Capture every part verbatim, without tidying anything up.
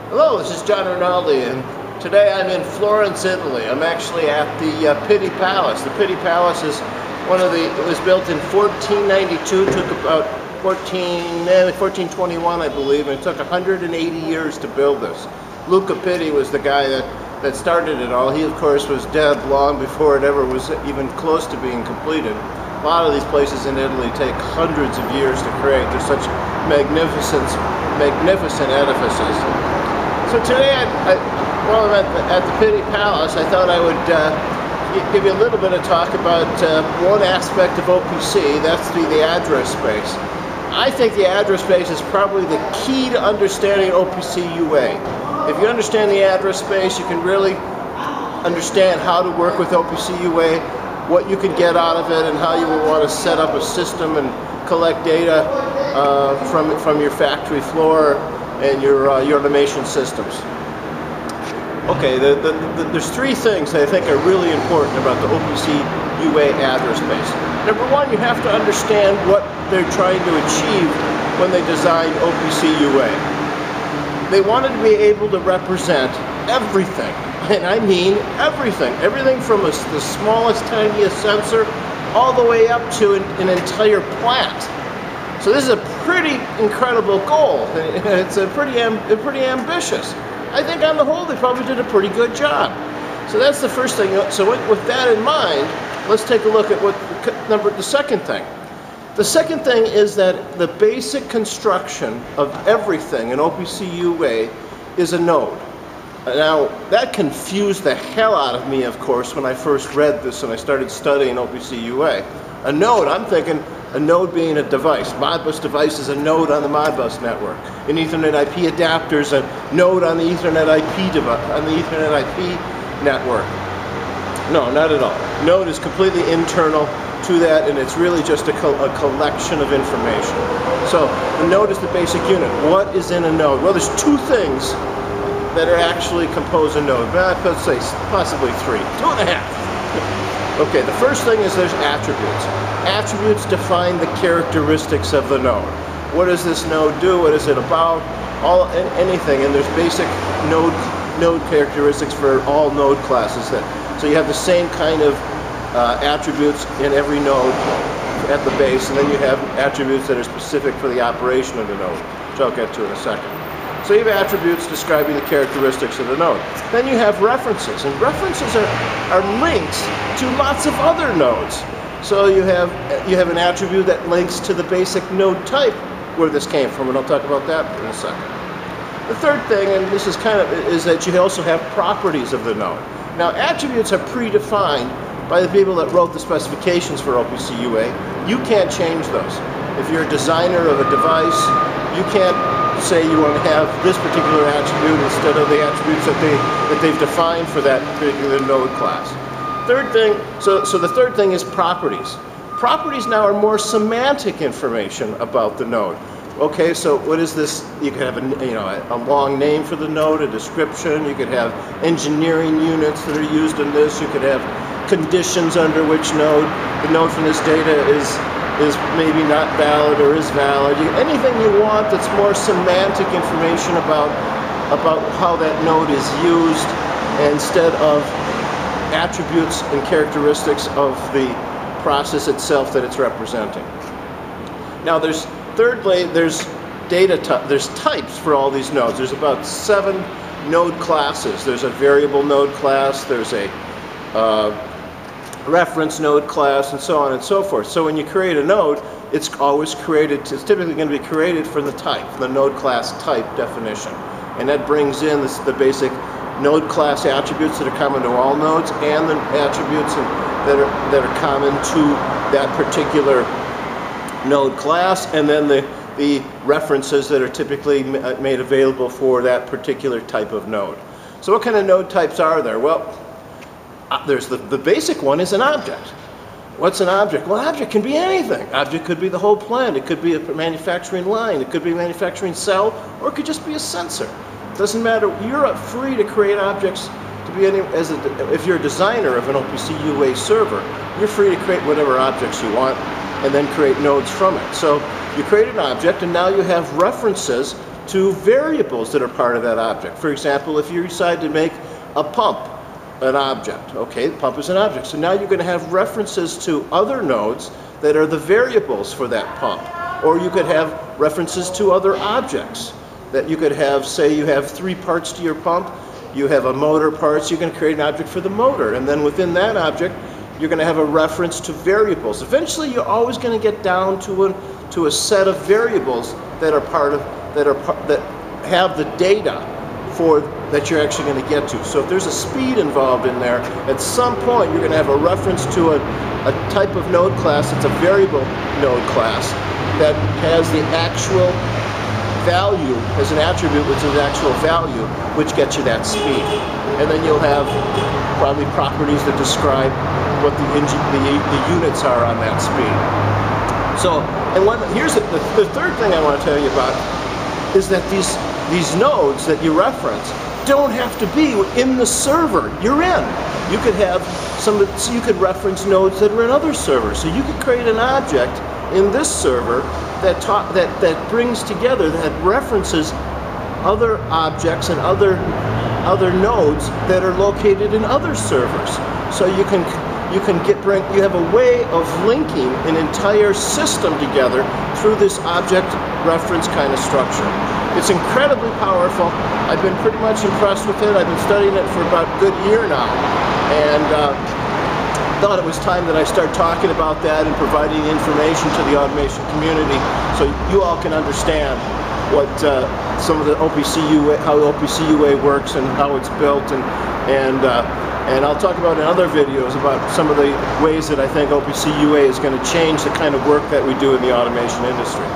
Hello, this is John Rinaldi, and today I'm in Florence, Italy. I'm actually at the uh, Pitti Palace. The Pitti Palace is one of the, it was built in fourteen ninety-two, took about fourteen, eh, fourteen twenty-one, I believe, and it took one hundred eighty years to build this. Luca Pitti was the guy that, that started it all. He, of course, was dead long before it ever was even close to being completed. A lot of these places in Italy take hundreds of years to create. They're such magnificent, magnificent edifices. So today, I, I, while I'm at the, at the Pitti Palace, I thought I would uh, give you a little bit of talk about uh, one aspect of O P C, that's the, the address space. I think the address space is probably the key to understanding O P C U A. If you understand the address space, you can really understand how to work with O P C U A, what you can get out of it, and how you will want to set up a system and collect data uh, from, from your factory floor and your, uh, your automation systems. Okay, the, the, the, there's three things that I think are really important about the O P C U A address space. Number one, you have to understand what they're trying to achieve when they designed O P C U A. They wanted to be able to represent everything, and I mean everything. Everything from a, the smallest, tiniest sensor all the way up to an, an entire plant. So this is a pretty incredible goal. It's a pretty, am, pretty ambitious. I think on the whole they probably did a pretty good job. So that's the first thing. So with that in mind, let's take a look at what number the second thing. The second thing is that the basic construction of everything in O P C U A is a node. Now, that confused the hell out of me, of course, when I first read this and I started studying O P C U A. A node, I'm thinking a node being a device. Modbus device is a node on the Modbus network. An Ethernet I P adapter is a node on the Ethernet I P device, on the Ethernet I P network. No, not at all. Node is completely internal to that, and it's really just a, co a collection of information. So the node is the basic unit. What is in a node? Well, there's two things that are actually compose a node. But let's say possibly three, two and a half. Okay, the first thing is there's attributes. Attributes define the characteristics of the node. What does this node do? What is it about? All anything, and there's basic node node characteristics for all node classes. That so you have the same kind of uh, attributes in every node at the base, and then you have attributes that are specific for the operation of the node, which I'll get to in a second. So you have attributes describing the characteristics of the node. Then you have references, and references are, are links to lots of other nodes. So you have, you have an attribute that links to the basic node type where this came from, and I'll talk about that in a second. The third thing, and this is kind of, is that you also have properties of the node. Now, attributes are predefined by the people that wrote the specifications for O P C U A. You can't change those. If you're a designer of a device, you can't say you want to have this particular attribute instead of the attributes that, they, that they've defined for that particular node class. Third thing, so, so the third thing is properties. Properties now are more semantic information about the node. Okay, so what is this? You could have a, you know, a long name for the node, a description. You could have engineering units that are used in this. You could have conditions under which node the node from this data is is maybe not valid or is valid. You, anything you want that's more semantic information about about how that node is used instead of attributes and characteristics of the process itself that it's representing. Now, there's thirdly, there's data type. There's types for all these nodes. There's about seven node classes. There's a variable node class. There's a uh, reference node class, and so on and so forth. So when you create a node, it's always created, it's typically going to be created for the type, the node class type definition. And that brings in this, the basic node class attributes that are common to all nodes and the attributes that are, that are common to that particular node class, and then the, the references that are typically made available for that particular type of node. So what kind of node types are there? Well, Uh, there's the, the basic one is an object. What's an object? Well, an object can be anything. Object could be the whole plant. It could be a manufacturing line. It could be a manufacturing cell, or it could just be a sensor. It doesn't matter. You're free to create objects to be any, as a, if you're a designer of an O P C U A server, you're free to create whatever objects you want and then create nodes from it. So you create an object, and now you have references to variables that are part of that object. For example, if you decide to make a pump an object, okay, the pump is an object. So now you're going to have references to other nodes that are the variables for that pump. Or you could have references to other objects that you could have, say you have three parts to your pump, you have a motor parts, you can create an object for the motor, and then within that object you're going to have a reference to variables. Eventually you're always going to get down to a, to a set of variables that are part of, that are part, that have the data for that you're actually going to get to. So if there's a speed involved in there, at some point you're going to have a reference to a, a type of node class that's a variable node class that has the actual value as an attribute, which is actual value, which gets you that speed. And then you'll have probably properties that describe what the, the, the units are on that speed. So, and one, here's the, the, the third thing I want to tell you about is that these, these nodes that you reference don't have to be in the server you're in. You could have some, so you could reference nodes that are in other servers. So you could create an object in this server that, talk, that, that brings together, that references other objects and other, other nodes that are located in other servers. So you can, you can get, bring, you have a way of linking an entire system together through this object reference kind of structure. It's incredibly powerful. I've been pretty much impressed with it. I've been studying it for about a good year now. And uh, thought it was time that I start talking about that and providing information to the automation community so you all can understand what uh, some of the O P C U A, how O P C U A works and how it's built, and and uh, and I'll talk about in other videos about some of the ways that I think O P C U A is going to change the kind of work that we do in the automation industry.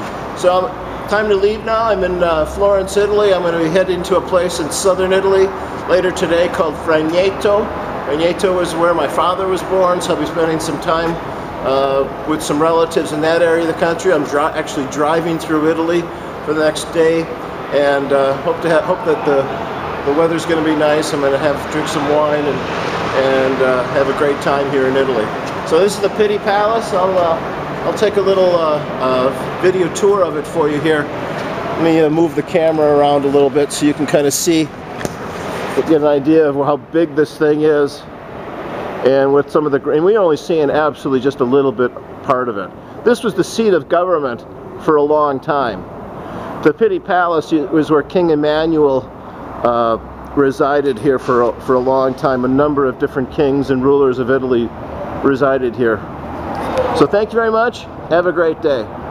So time to leave now. I'm in uh, Florence, Italy. I'm going to be heading to a place in southern Italy later today called Rinaldi. Rinaldi is where my father was born, so I'll be spending some time uh, with some relatives in that area of the country. I'm dri actually driving through Italy for the next day, and uh, hope to hope that the the weather's going to be nice. I'm going to have drink some wine and and uh, have a great time here in Italy. So this is the Pitti Palace. I'll uh, I'll take a little uh, uh, video tour of it for you here. Let me uh, move the camera around a little bit so you can kind of see. Get an idea of how big this thing is, and with some of the, and we're only seeing absolutely just a little bit part of it. This was the seat of government for a long time. The Pitti Palace was where King Emmanuel uh, resided here for a, for a long time. A number of different kings and rulers of Italy resided here. So thank you very much. Have a great day.